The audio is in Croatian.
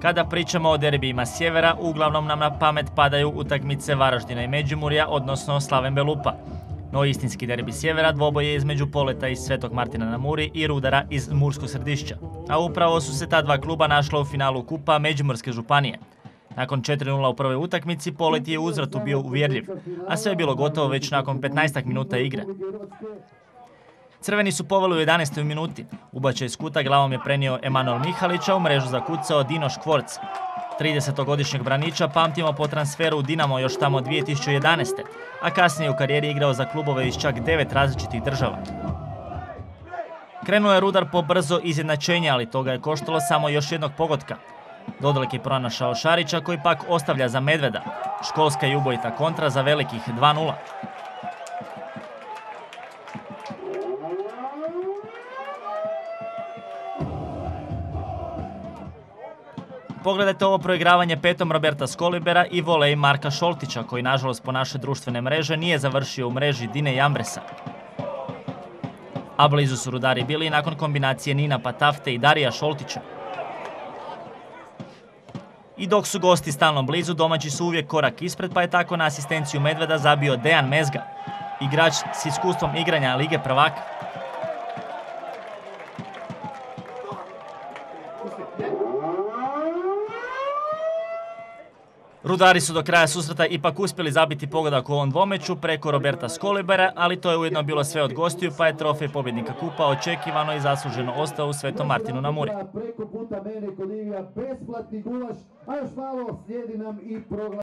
Kada pričamo o derbijima sjevera, uglavnom nam na pamet padaju utakmice Varaždina i Međimurja, odnosno Slaven Belupa. No istinski derbi sjevera dvoboj je između Poleta iz Svetog Martina na Muri i Rudara iz Murskog Središća. A upravo su se ta dva kluba našla u finalu kupa Međimurske županije. Nakon 4:0 u prvoj utakmici, Polet je u uzvratu bio uvjerljiv, a sve je bilo gotovo već nakon 15 minuta igre. Crveni su poveli u 11. minuti. Ubačaj iz kuta glavom je prenio Emanuel Mihalić, a u mrežu zakucao Dino Škvorc. 30-godišnjeg braniča pamtimo po transferu u Dinamo još tamo 2011. a kasnije u karijeri igrao za klubove iz čak 9 različitih država. Krenuo je Rudar po brzo izjednačenje, ali toga je koštalo samo još jednog pogotka. Dodalek je pronašao Šarića, koji pak ostavlja za Medveda. Školska i ubojita kontra za velikih 2:0. Pogledajte ovo proigravanje petom Roberta Skolibera i volej Marka Šoltića, koji nažalost po naše društvene mreže nije završio u mreži Dine Jambresa. A blizu su Rudari bili nakon kombinacije Nina Patafte i Darija Šoltića. I dok su gosti stalno blizu, domaći su uvijek korak ispred, pa je tako na asistenciju Medveda zabio Dejan Mezga, igrač s iskustvom igranja Lige prvaka. Rudari su do kraja susreta ipak uspjeli zabiti pogodak u ovom dvomeću preko Roberta Skolibera, ali to je ujedno bilo sve od gostiju, pa je trofej pobjednika kupa očekivano i zasluženo ostao u Svetom Martinu na Muri.